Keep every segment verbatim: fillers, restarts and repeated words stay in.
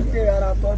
लगती है यार आपको?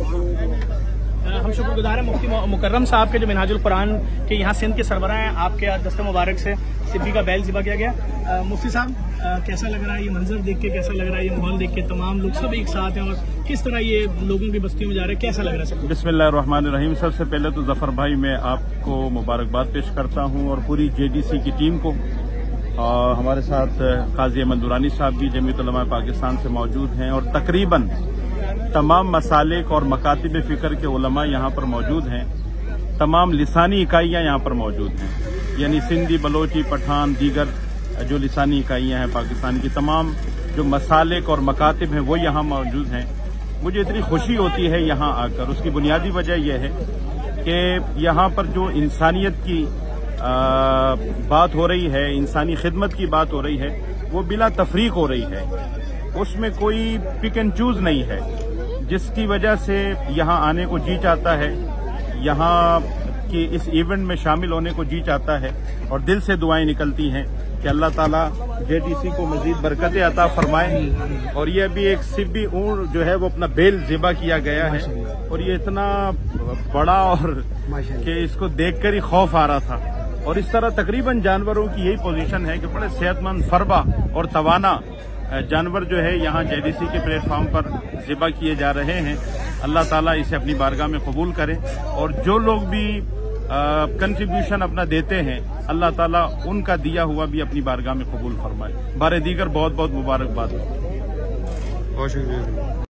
हम शुक्रगुजार हैं मुफ्ती मुकर्रम साहब के जो मिनहाजुल कुरान के यहाँ सिंध के सरबराह हैं, आपके दस्ते मुबारक से सिब्बी का बैल ज़िबा किया गया। मुफ्ती साहब कैसा लग रहा है ये मंजर देख के, कैसा लग रहा है ये माहौल देख के? तमाम लोग सब एक साथ हैं और किस तरह ये लोगों की बस्तियों में जा रहे हैं, कैसा लग रहा है? बिस्मिल्लाहिर्रहमानिर्रहीम। सबसे पहले तो जफर भाई मैं आपको मुबारकबाद पेश करता हूँ और पूरी जेडीसी की टीम को। और हमारे साथ काजी अहमद दुरानी साहब भी जमीयत उलमा पाकिस्तान से मौजूद हैं और तकरीबन तमाम मसालिक और मकातिब फ़िक्र के उलमा यहाँ पर मौजूद हैं। तमाम लिसानी इकाइयाँ यहाँ पर मौजूद हैं, यानी सिंधी, बलोची, पठान, दीगर जो लिसानी इकाइयाँ हैं पाकिस्तान की, तमाम जो मसालिक और मकातिब हैं वो यहाँ मौजूद हैं। मुझे इतनी खुशी होती है यहाँ आकर। उसकी बुनियादी वजह यह है कि यहाँ पर जो इंसानियत की आ, बात हो रही है, इंसानी खिदमत की बात हो रही है, वो बिला तफरीक हो रही है। उसमें कोई पिक एंड चूज नहीं है, जिसकी वजह से यहाँ आने को जी चाहता है, यहाँ की इस इवेंट में शामिल होने को जी चाहता है और दिल से दुआएं निकलती हैं कि अल्लाह ताला जेडीसी को मजीद बरकतें अता फरमाए। और ये अभी एक सिब्बी ऊँट जो है वो अपना बेल ज़िबा किया गया है और ये इतना बड़ा और कि इसको देखकर ही खौफ आ रहा था। और इस तरह तकरीबन जानवरों की यही पोजीशन है कि बड़े सेहतमंद, फरबा और तवाना जानवर जो है यहाँ जेडीसी के प्लेटफॉर्म पर ज़िबा किए जा रहे हैं। अल्लाह ताला इसे अपनी बारगाह में कबूल करे और जो लोग भी कंट्रीब्यूशन अपना देते हैं, अल्लाह ताला उनका दिया हुआ भी अपनी बारगाह में कबूल फरमाए। बारे दीगर बहुत बहुत मुबारकबाद। बहुत शुक्रिया।